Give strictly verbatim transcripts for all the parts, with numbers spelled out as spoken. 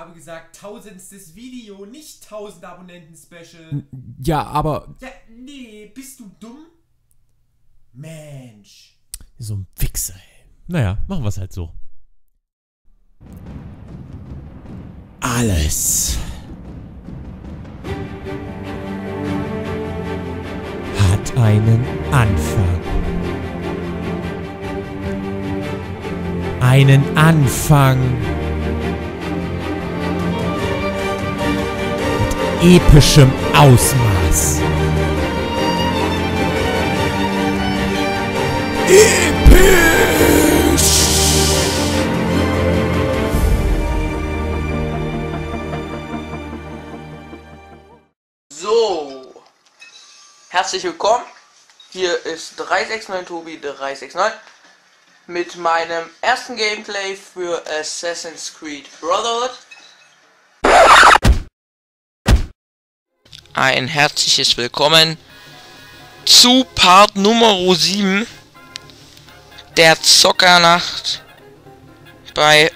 habe gesagt, tausendstes Video, nicht tausend Abonnenten-Special. Ja, aber... Ja, nee, bist du dumm? Mensch. So ein Wichser, ey. Naja, machen wir es halt so. Alles hat einen Anfang. Einen Anfang mit epischem Ausmaß. Episch! So, herzlich willkommen. Hier ist drei sechs neun Tobi drei sechs neun mit meinem ersten Gameplay für Assassin's Creed Brotherhood. Ein herzliches Willkommen zu Part Nummer sieben der Zockernacht bei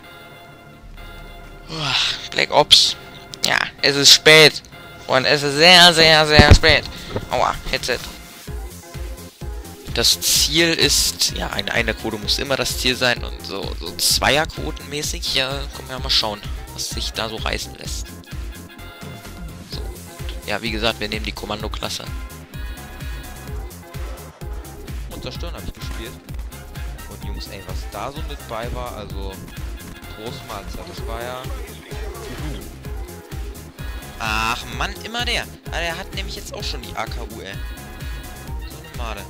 Black Ops. Ja, es ist spät und es ist sehr, sehr, sehr spät. Aua, Headset. Das Ziel ist, ja, eine Einer-Quote muss immer das Ziel sein und so, so Zweier-Quoten-mäßig, ja, können wir mal schauen, was sich da so reißen lässt. So, und, ja, wie gesagt, wir nehmen die Kommandoklasse. Und zerstören habe ich gespielt. Und Jungs, ey, was da so mit bei war, also, große Mahlzeit, das war ja... Uh. Ach Mann, immer der. Ah, der hat nämlich jetzt auch schon die A K U, ey. So eine Made.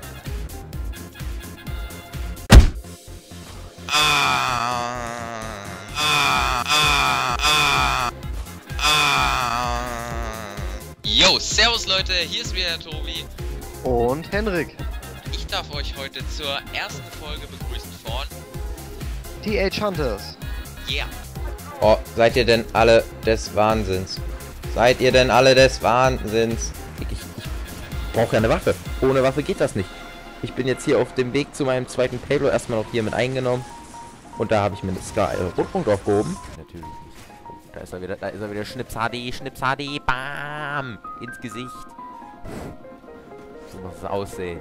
Ah, ah, ah, ah, ah. Yo, servus Leute, hier ist wieder der Tobi. Und Henrik. Ich darf euch heute zur ersten Folge begrüßen von T H Hunters. Yeah. Oh, seid ihr denn alle des Wahnsinns? Seid ihr denn alle des Wahnsinns? Ich, ich, ich brauche ja eine Waffe. Ohne Waffe geht das nicht. Ich bin jetzt hier auf dem Weg zu meinem zweiten Payload erstmal noch hier mit eingenommen. Und da habe ich mir eine Sky äh, Rotpunkt aufgehoben. Natürlich nicht. Da ist er wieder, da ist er wieder. Schnips H D, Schnips H D, bam! Ins Gesicht. So muss es aussehen.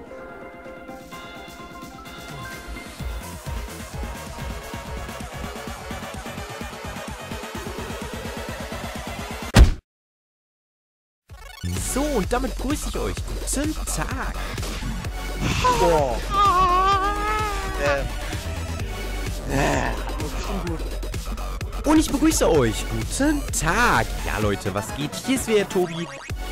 So, und damit grüße ich euch. Guten Tag. Boah. Äh. Und ich begrüße euch. Guten Tag. Ja, Leute, was geht? Hier ist wieder Tobi.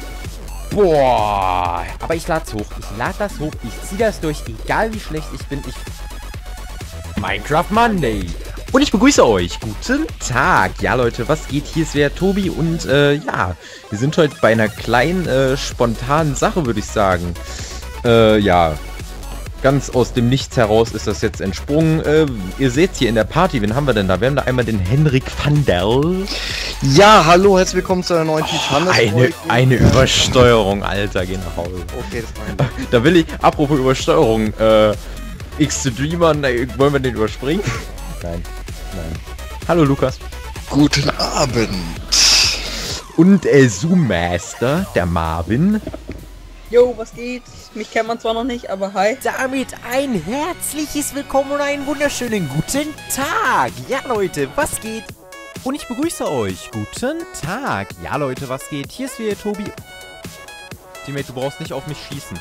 Boah, aber ich lade hoch. Ich lade das hoch. Ich ziehe das durch. Egal wie schlecht ich bin. Ich... Minecraft Monday. Und ich begrüße euch. Guten Tag. Ja, Leute, was geht? Hier ist wieder Tobi und, äh, ja, wir sind heute bei einer kleinen, äh, spontanen Sache, würde ich sagen. Äh, ja, ganz aus dem Nichts heraus ist das jetzt entsprungen. Äh, ihr seht hier in der Party, wen haben wir denn da? Wir haben da einmal den Henrik van der. Ja, hallo, herzlich willkommen zu einer neuen T H Hunters. Eine, eine Übersteuerung, Alter, geh nach Hause. Okay, das war ein... Da will ich, apropos Übersteuerung, äh, X-Streamer, wollen wir den überspringen? Nein. Nein. Hallo Lukas. Guten Abend. Und äh, Zoom Master, der Marvin. Jo, was geht? Mich kennt man zwar noch nicht, aber hi. Damit ein herzliches Willkommen und einen wunderschönen guten Tag. Ja Leute, was geht? Und ich begrüße euch. Guten Tag. Ja Leute, was geht? Hier ist wieder Tobi. Teammate, du brauchst nicht auf mich schießen.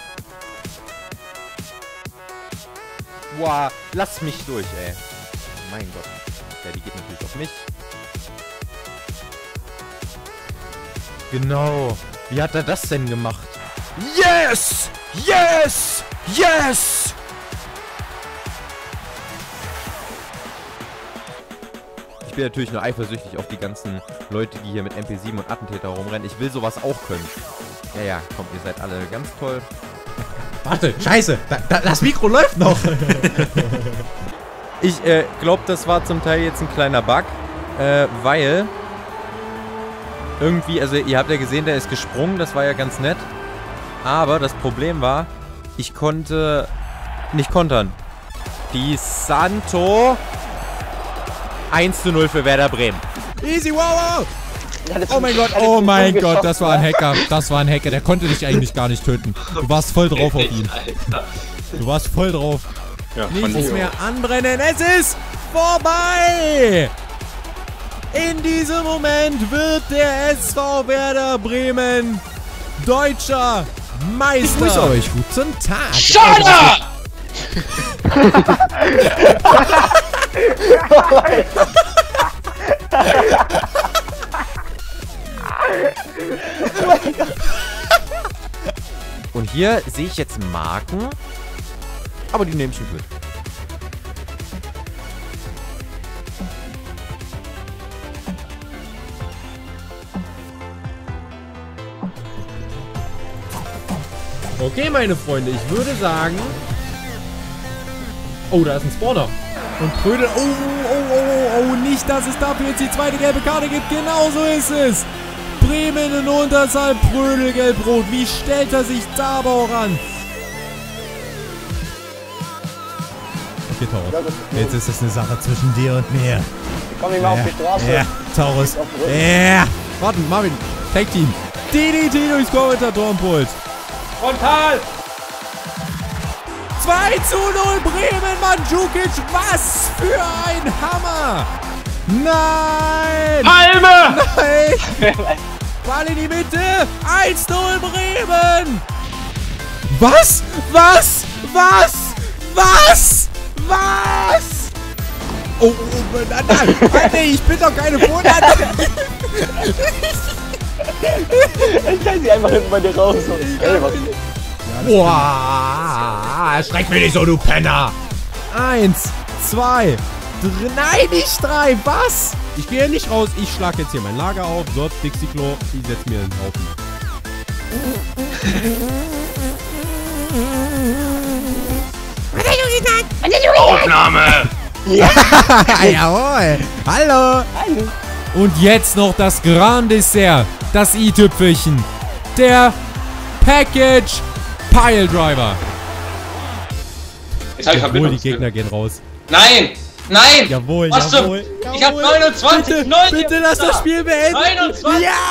Boah, lass mich durch, ey. Mein Gott. Ja, die geht natürlich auf mich. Genau. Wie hat er das denn gemacht? Yes! Yes! Yes! Ich bin natürlich nur eifersüchtig auf die ganzen Leute, die hier mit M P sieben und Attentäter rumrennen. Ich will sowas auch können. Ja, ja, kommt, ihr seid alle ganz toll. Warte, scheiße! Da, da, das Mikro läuft noch! Ich äh, glaube, das war zum Teil jetzt ein kleiner Bug, äh, weil irgendwie, also ihr habt ja gesehen, der ist gesprungen, das war ja ganz nett, aber das Problem war, ich konnte nicht kontern. Die Santo eins zu null für Werder Bremen. Easy, wow, wow. Oh mein Gott, oh mein Gott, das war ein Hacker. Das war ein Hacker, der konnte dich eigentlich gar nicht töten. Du warst voll drauf auf ihn. Du warst voll drauf. Ja, Nichts mehr anbrennen, es ist vorbei! In diesem Moment wird der S V Werder Bremen deutscher Meister. Ich grüße euch, guten Tag. Schade! Und hier sehe ich jetzt Marken, aber die nehme ich nicht mit. Okay, meine Freunde, ich würde sagen... Oh, da ist ein Spawner. Und Prödel... Oh, oh, oh, oh, oh, nicht, dass es dafür jetzt die zweite gelbe Karte gibt. Genau so ist es. Bremen in Unterzahl, Prödel gelb-rot. Wie stellt er sich da aber auch an? Okay, Taurus. Jetzt ist es eine Sache zwischen dir und mir. Komm nicht mal auf die Straße. Ja, Taurus. Ja. Warte, Marvin. Tag Team. D D T durchs Kommentatorenpult. Frontal! zwei zu null Bremen, Mandzukic. Was für ein Hammer. Nein. Palme! Nein. Ball in die Mitte. eins null Bremen. Was? Was? Was? Was? Was? Oh, oh, nein, nein. Nee, ich bin doch keine Vorlage. Ich kann sie einfach hinten bei dir raus. Ey, was? Boah, schreck mich nicht so, du Penner. Eins, zwei, drei, nein, nicht drei, was? Ich gehe nicht raus, ich schlag jetzt hier mein Lager auf, so, Dixie-Klo, ich setz mir einen Haufen. Was hast du gesagt? Was hast du gesagt? Aufnahme! Ja, jawohl. Hallo. Hallo. Und jetzt noch das Grand Dessert, das i-Tüpfelchen, der Package Pile Driver. Jetzt hab ich Jawohl, die Gegner gehen raus. Nein! Nein! Jawohl, Was jawohl, zum... jawohl. Ich hab neunundzwanzig, Bitte, neunzig, bitte lass das Spiel beenden. neunundzwanzig! Ja!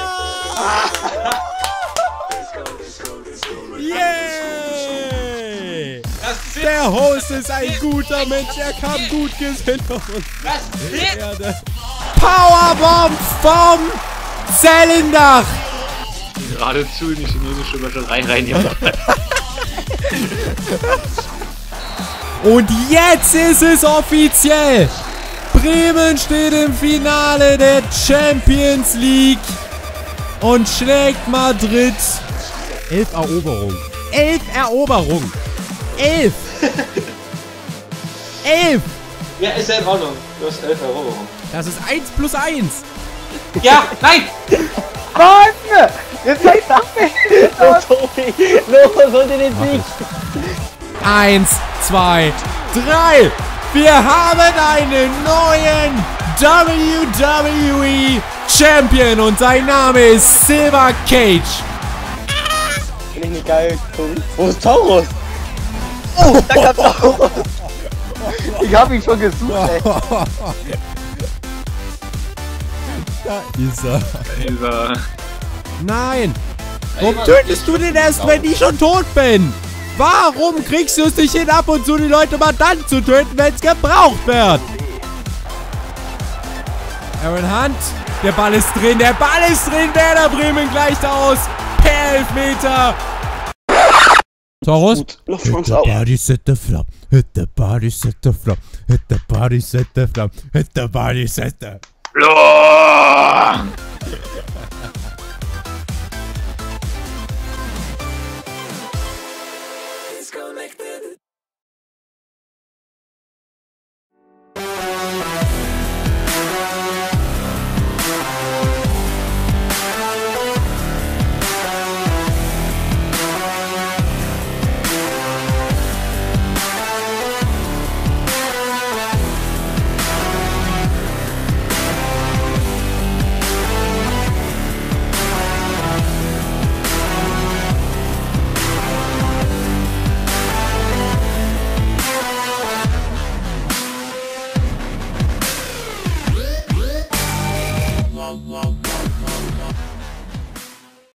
Yay! Der Host ist ein guter Mensch, er kam gut gesinnt auf uns. Was? Erde. Powerbomb vom Zellendach! Geradezu in die chinesische Wörter rein, rein, ja. Und jetzt ist es offiziell! Bremen steht im Finale der Champions League und schlägt Madrid. Elf Eroberungen. Elf Eroberungen. Elf. Elf. Ja, ist ja in Ordnung. Du hast elf Eroberungen. Das ist eins plus eins. Ja, nein! Mann! Jetzt zeig's ab! Los, Tobi! Los, hol dir den Sieg! Eins, zwei, drei. Wir haben einen neuen W W E Champion und sein Name ist Silver Cage. Finde ich nicht geil, Tobi. Wo ist Taurus? Oh, da kam Taurus! Ich hab ihn schon gesucht, ey. Da ist er. Dieser... Nein! Warum tötest du den erst, wenn ich schon tot bin? Warum kriegst du es nicht hin, ab und zu die Leute mal dann zu töten, wenn es gebraucht wird? Aaron Hunt, der Ball ist drin, der Ball ist drin, Werder Bremen gleicht aus. Per Elfmeter. Taurus? Hit the body, set the flop. Hit the body, set the flop. Hit the body, set the flop. Hit the body, set the... Loh!